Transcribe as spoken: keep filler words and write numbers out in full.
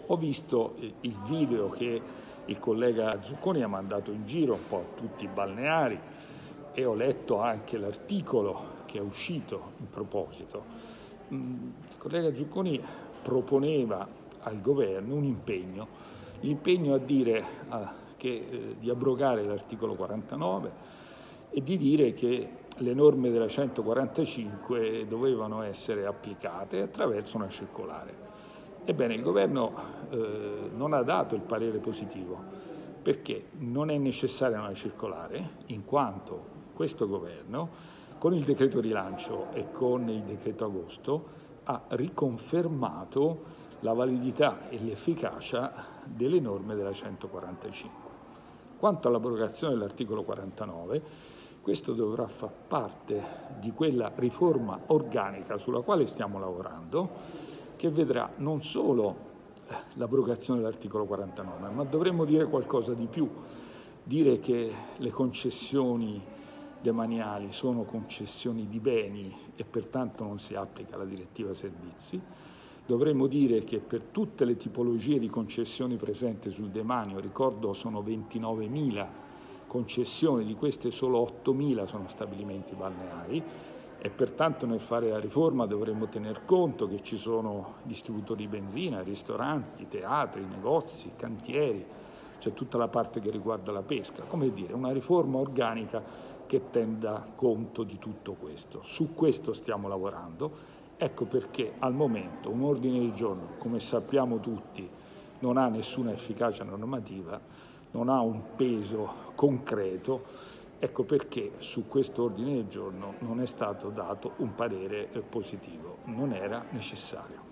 Ho visto il video che il collega Zucconi ha mandato in giro un po' a tutti i balneari e ho letto anche l'articolo che è uscito in proposito. Il collega Zucconi proponeva al governo un impegno, l'impegno a dire a, che, eh, di abrogare l'articolo quarantanove e di dire che le norme della centoquarantacinque dovevano essere applicate attraverso una circolare. Ebbene, il governo eh, non ha dato il parere positivo perché non è necessaria una circolare, in quanto questo governo, con il decreto rilancio e con il decreto agosto, ha riconfermato la validità e l'efficacia delle norme della centoquarantacinque. Quanto all'abrogazione dell'articolo quarantanove, questo dovrà far parte di quella riforma organica sulla quale stiamo lavorando, che vedrà non solo l'abrogazione dell'articolo quarantanove, ma dovremmo dire qualcosa di più, dire che le concessioni demaniali sono concessioni di beni e pertanto non si applica la direttiva servizi. Dovremmo dire che per tutte le tipologie di concessioni presenti sul demanio, ricordo sono ventinovemila concessioni, di queste solo ottomila sono stabilimenti balneari, e pertanto nel fare la riforma dovremmo tener conto che ci sono distributori di benzina, ristoranti, teatri, negozi, cantieri, c'è tutta la parte che riguarda la pesca, come dire, una riforma organica che tenga conto di tutto questo. Su questo stiamo lavorando, ecco perché al momento un ordine del giorno, come sappiamo tutti, non ha nessuna efficacia normativa, non ha un peso concreto. Ecco perché su questo ordine del giorno non è stato dato un parere positivo, non era necessario.